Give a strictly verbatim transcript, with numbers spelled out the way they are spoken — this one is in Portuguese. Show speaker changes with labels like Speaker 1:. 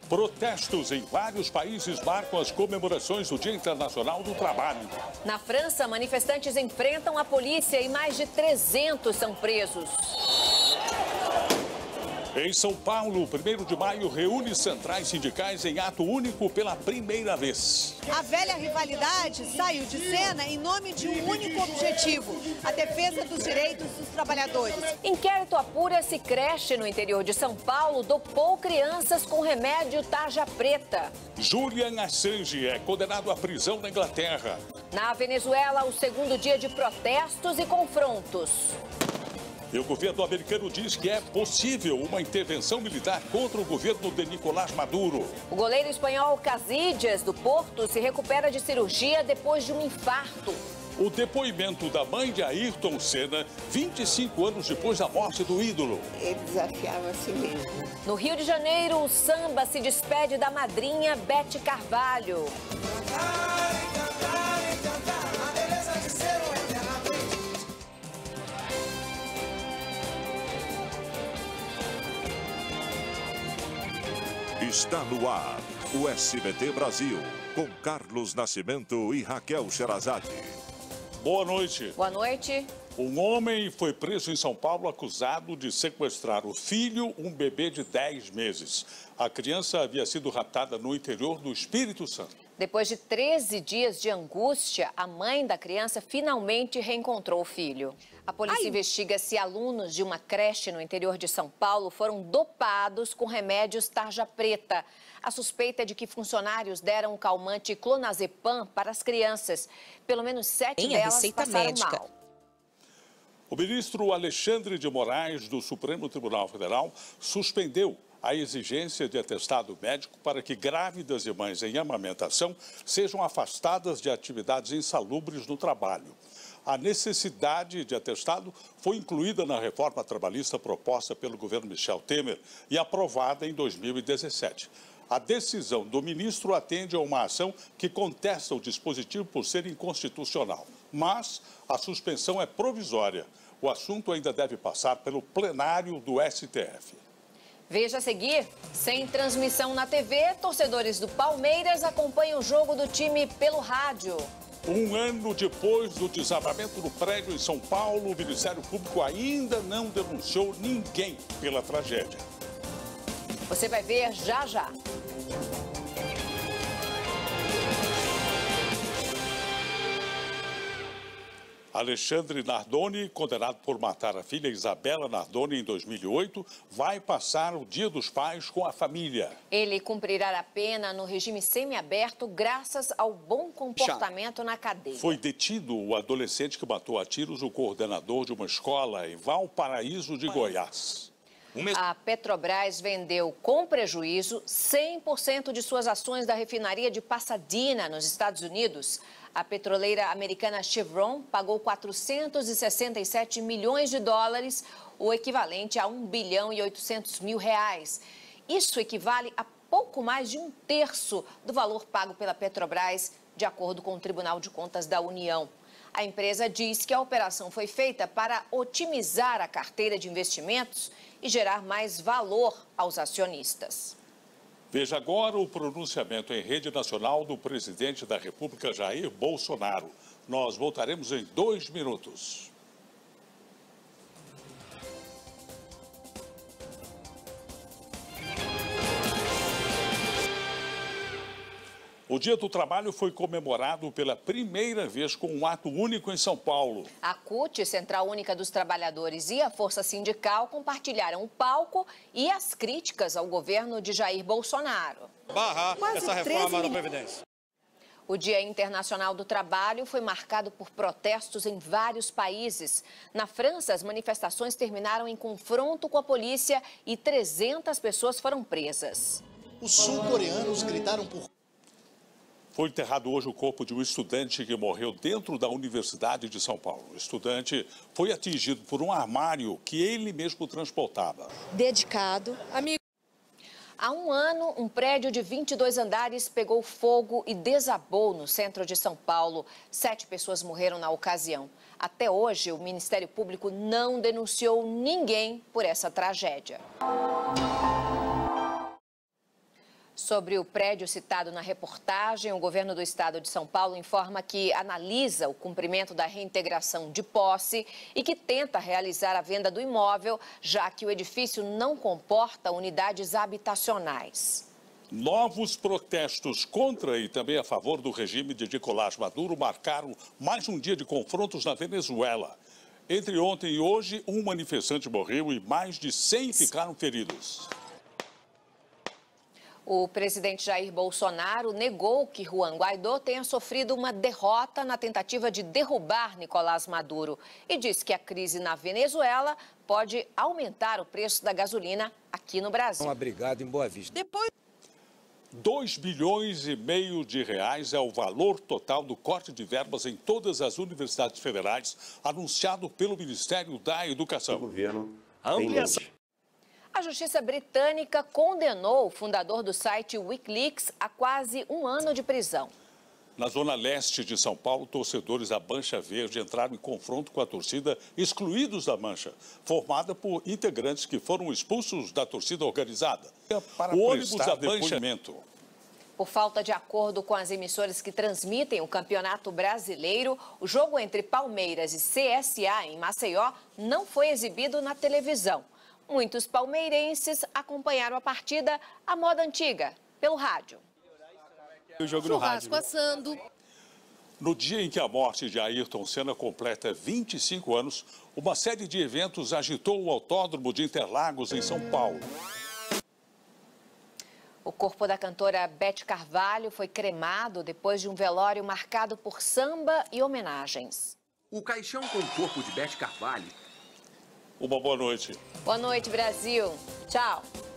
Speaker 1: Protestos em vários países marcam as comemorações do Dia Internacional do Trabalho.
Speaker 2: Na França, manifestantes enfrentam a polícia e mais de trezentos são presos.
Speaker 1: Em São Paulo, o primeiro de maio reúne centrais sindicais em ato único pela primeira vez.
Speaker 3: A velha rivalidade saiu de cena em nome de um único objetivo: a defesa dos direitos dos trabalhadores.
Speaker 2: Inquérito apura se creche no interior de São Paulo dopou crianças com remédio tarja preta.
Speaker 1: Julian Assange é condenado à prisão na Inglaterra.
Speaker 2: Na Venezuela, o segundo dia de protestos e confrontos.
Speaker 1: E o governo americano diz que é possível uma intervenção militar contra o governo de Nicolás Maduro.
Speaker 2: O goleiro espanhol Casillas, do Porto, se recupera de cirurgia depois de um infarto.
Speaker 1: O depoimento da mãe de Ayrton Senna, vinte e cinco anos depois da morte do ídolo.
Speaker 4: Ele desafiava a si mesmo.
Speaker 2: No Rio de Janeiro, o samba se despede da madrinha Bete Carvalho.
Speaker 5: Está no ar, o S B T Brasil, com Carlos Nascimento e Raquel Sherazade.
Speaker 1: Boa noite.
Speaker 2: Boa noite.
Speaker 1: Um homem foi preso em São Paulo acusado de sequestrar o filho, um bebê de dez meses. A criança havia sido raptada no interior do Espírito Santo.
Speaker 2: Depois de treze dias de angústia, a mãe da criança finalmente reencontrou o filho. A polícia Ai. investiga se alunos de uma creche no interior de São Paulo foram dopados com remédios tarja preta. A suspeita é de que funcionários deram o calmante clonazepam para as crianças. Pelo menos sete
Speaker 6: em
Speaker 2: delas
Speaker 6: receita
Speaker 2: passaram
Speaker 6: médica.
Speaker 2: mal.
Speaker 1: O ministro Alexandre de Moraes, do Supremo Tribunal Federal, suspendeu a exigência de atestado médico para que grávidas e mães em amamentação sejam afastadas de atividades insalubres no trabalho. A necessidade de atestado foi incluída na reforma trabalhista proposta pelo governo Michel Temer e aprovada em dois mil e dezessete. A decisão do ministro atende a uma ação que contesta o dispositivo por ser inconstitucional, mas a suspensão é provisória. O assunto ainda deve passar pelo plenário do S T F.
Speaker 2: Veja a seguir, sem transmissão na T V, torcedores do Palmeiras acompanham o jogo do time pelo rádio.
Speaker 1: Um ano depois do desabamento do prédio em São Paulo, o Ministério Público ainda não denunciou ninguém pela tragédia.
Speaker 2: Você vai ver já já.
Speaker 1: Alexandre Nardoni, condenado por matar a filha Isabela Nardoni em dois mil e oito, vai passar o Dia dos Pais com a família.
Speaker 2: Ele cumprirá a pena no regime semiaberto graças ao bom comportamento na cadeia.
Speaker 1: Foi detido o adolescente que matou a tiros o coordenador de uma escola em Valparaíso de Goiás.
Speaker 2: A Petrobras vendeu com prejuízo cem por cento de suas ações da refinaria de Pasadena, nos Estados Unidos. A petroleira americana Chevron pagou quatrocentos e sessenta e sete milhões de dólares, o equivalente a um bilhão e oitocentos mil reais. Isso equivale a pouco mais de um terço do valor pago pela Petrobras, de acordo com o Tribunal de Contas da União. A empresa diz que a operação foi feita para otimizar a carteira de investimentos e gerar mais valor aos acionistas.
Speaker 1: Veja agora o pronunciamento em rede nacional do presidente da República, Jair Bolsonaro. Nós voltaremos em dois minutos. O Dia do Trabalho foi comemorado pela primeira vez com um ato único em São Paulo.
Speaker 2: A C U T, Central Única dos Trabalhadores, e a Força Sindical compartilharam o palco e as críticas ao governo de Jair Bolsonaro.
Speaker 7: Barrar essa reforma da Previdência.
Speaker 2: O Dia Internacional do Trabalho foi marcado por protestos em vários países. Na França, as manifestações terminaram em confronto com a polícia e trezentas pessoas foram presas.
Speaker 8: Os sul-coreanos gritaram por...
Speaker 1: Foi enterrado hoje o corpo de um estudante que morreu dentro da Universidade de São Paulo. O estudante foi atingido por um armário que ele mesmo transportava.
Speaker 9: Dedicado, amigo.
Speaker 2: Há um ano, um prédio de vinte e dois andares pegou fogo e desabou no centro de São Paulo. Sete pessoas morreram na ocasião. Até hoje, o Ministério Público não denunciou ninguém por essa tragédia. Sobre o prédio citado na reportagem, o governo do estado de São Paulo informa que analisa o cumprimento da reintegração de posse e que tenta realizar a venda do imóvel, já que o edifício não comporta unidades habitacionais.
Speaker 1: Novos protestos contra e também a favor do regime de Nicolás Maduro marcaram mais um dia de confrontos na Venezuela. Entre ontem e hoje, um manifestante morreu e mais de cem ficaram feridos.
Speaker 2: O presidente Jair Bolsonaro negou que Juan Guaidó tenha sofrido uma derrota na tentativa de derrubar Nicolás Maduro e disse que a crise na Venezuela pode aumentar o preço da gasolina aqui no Brasil.
Speaker 6: Um abrigado em Boa Vista.
Speaker 3: Depois...
Speaker 1: dois bilhões e meio de reais é o valor total do corte de verbas em todas as universidades federais, anunciado pelo Ministério da Educação.
Speaker 10: O governo
Speaker 2: a ampliação. A Justiça Britânica condenou o fundador do site Wikileaks a quase um ano de prisão.
Speaker 1: Na zona leste de São Paulo, torcedores da Mancha Verde entraram em confronto com a torcida Excluídos da Mancha, formada por integrantes que foram expulsos da torcida organizada. Para o ônibus da Mancha...
Speaker 2: Por falta de acordo com as emissoras que transmitem o Campeonato Brasileiro, o jogo entre Palmeiras e C S A em Maceió não foi exibido na televisão. Muitos palmeirenses acompanharam a partida à moda antiga, pelo rádio.
Speaker 7: O jogo no rádio.
Speaker 9: Assando.
Speaker 1: No dia em que a morte de Ayrton Senna completa vinte e cinco anos, uma série de eventos agitou o Autódromo de Interlagos, em São Paulo.
Speaker 2: O corpo da cantora Beth Carvalho foi cremado depois de um velório marcado por samba e homenagens.
Speaker 11: O caixão com o corpo de Beth Carvalho.
Speaker 1: Uma boa noite.
Speaker 2: Boa noite, Brasil. Tchau.